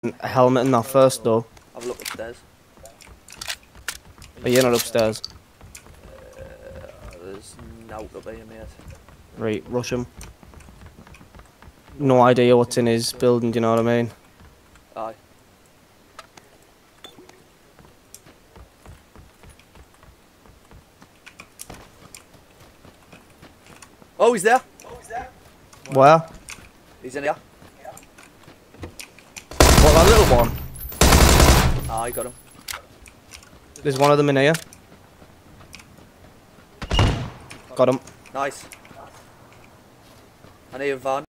a helmet and that first, though. Have a look upstairs. Are you not upstairs? There's no up here, mate. Right, rush him. No idea what's in his building, do you know what I mean? Aye. Oh, he's there. Where? He's in here. What, that little one? Ah, I got him. There's one of them in here. Got him. Nice. I need a van.